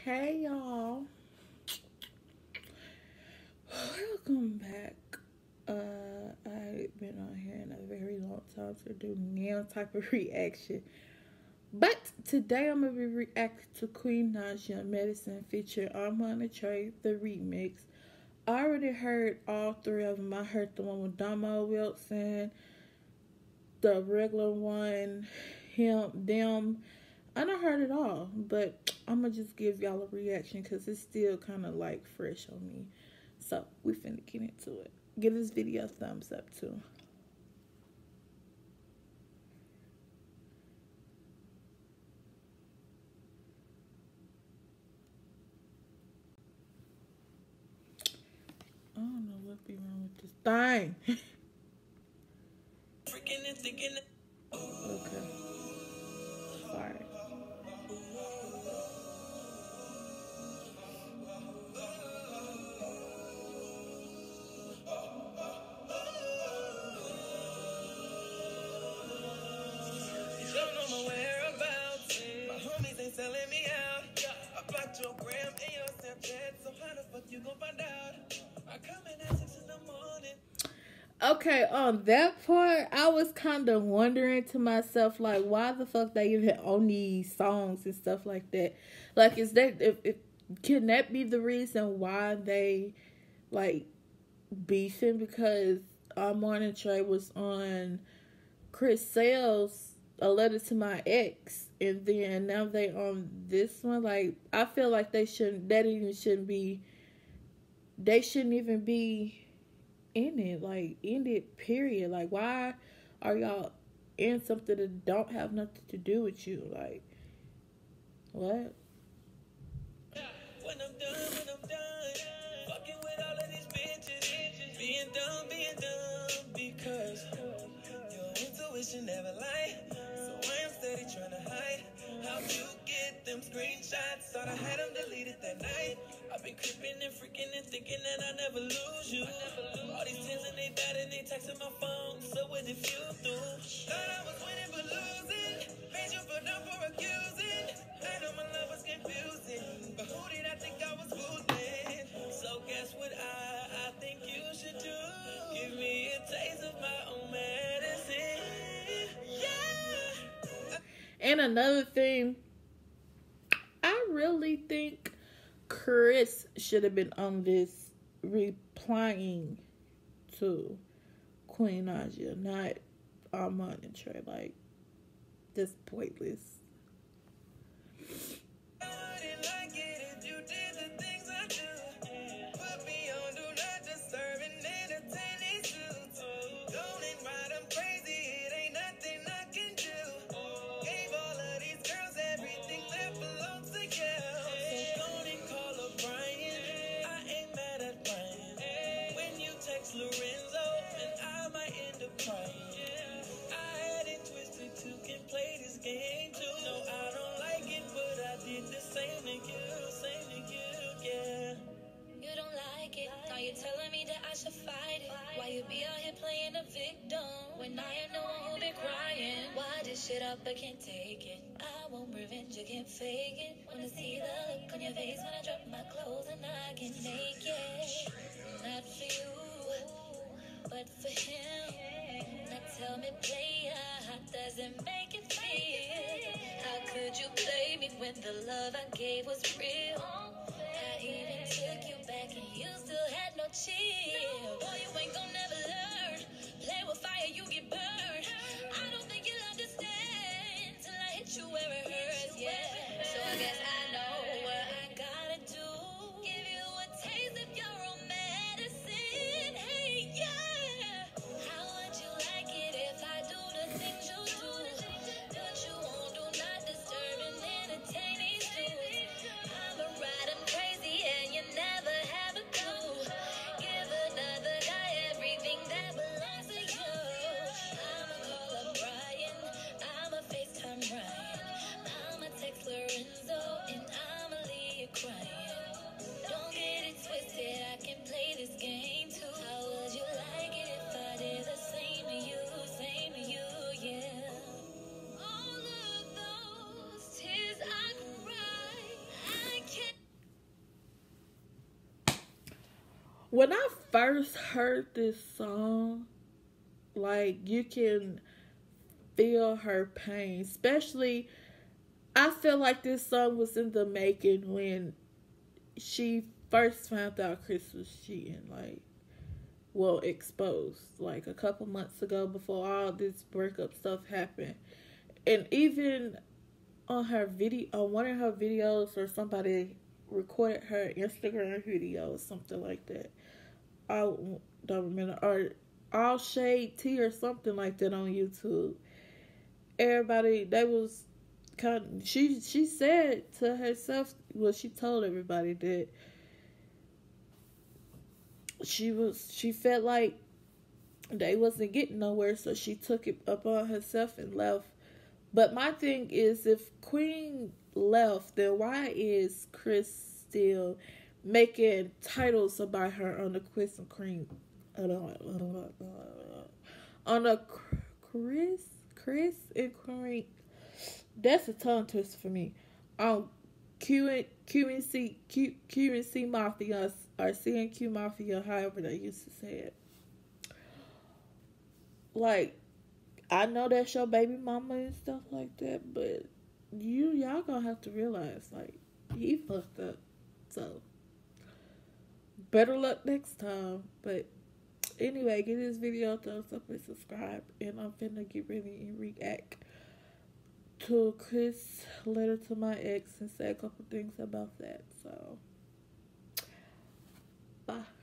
Hey y'all, welcome back. I've been on here in a very long time to do now type of reaction, but today I'm gonna be reacting to Queen Naija Medicine feature Armani Trey the remix. I already heard all three of them. I heard the one with Damo Wilson, the regular one, him, them. I done heard it all, but I'm gonna just give y'all a reaction because it's still kind of like fresh on me. So we finna get into it. Give this video a thumbs up too. I don't know what be wrong with this thing. Okay. Sorry. Don't know my whereabouts. My homies ain't selling me out. I blocked your gram and your Snapchat, so how the fuck you gon' find out? I come in at 6 in the morning. Okay, on that part, I was kind of wondering to myself, like, why the fuck they even own these songs and stuff like that? Like, is that if can that be the reason why they like beefing? Because Armani Trey was on Chris Sale's A Letter to My Ex, and then now they on this one. Like, I feel like they shouldn't. That even shouldn't be. They shouldn't even be in it. Like, end it. Period. Like, why are y'all in something that don't have nothing to do with you? Like, what? When I'm done, fucking with all of these bitches, being dumb, because your intuition never lie. So I am steady trying to hide. How you get them screenshots? Thought I had them deleted that night. I've been creeping and freaking and thinking that I never lose you. All these tears and they died and they texting my phone. So what if you do? Thought I was winning but losing. Made you put down for accusing. I know my love was confusing, but who did I think I was fooling? So guess what I think you should do? Give me a taste of my own medicine. Yeah. And another thing, I really think Chris should have been on this replying to Queen Naija, not Armani Trey. Like, this pointless. I didn't like it if you did the things I do. Put me on do not disturb and entertain these suits. Don't invite them crazy, it ain't nothing I can do. Gave all of these girls everything that belongs to you. So don't even call her Brian. I ain't mad at Brian. When you text Lorenzo, and I might end up crying. I had it twisted to can play this game too. No, I don't like it, but I did the same to you, yeah. You don't like it. Now you're telling me that I should fight it. Why you be out here playing the victim when I am the one who been crying? Why this shit up? I can't take it. I want revenge, you can't fake it. Wanna see the look on your face when I drop my clothes and I get naked. Not for you, but for him. Now tell me, player, how does it make it feel? How could you play me when the love I gave was real? I even took you back and you still had no chill. Boy, you ain't gon' never learn. Play with fire, you get burned. I don't think you'll understand till I hit you where it hurts, yeah. So I guess I know what I gotta do. Give you a taste of your own medicine, hey, yeah. How would you like it if I do the things you do? What you won't do, not disturb and entertain these dudes. I'm a ride. When I first heard this song, like you can feel her pain. Especially, I feel like this song was in the making when she first found out Chris was cheating. Like, well, exposed. Like a couple months ago, before all this breakup stuff happened, and even on her video, on one of her videos, or somebody recorded her Instagram video or something like that. I don't remember, or All Shade Tea or something like that on YouTube. Everybody, they was kind of, she said to herself, well, she told everybody that she felt like they wasn't getting nowhere, so she took it upon herself and left. But my thing is, if Queen left, then why is Chris still making titles about her on the Chris and Cream, on the Chris and Cream? That's a tongue twister for me. QNC Mafia, or CNQ Mafia, however they used to say it. Like, I know that's your baby mama and stuff like that, but y'all gonna have to realize, like, he fucked up. So, better luck next time. But anyway, give this video a thumbs up and subscribe. And I'm finna get ready and react to Chris' letter to my ex and say a couple things about that. So, bye.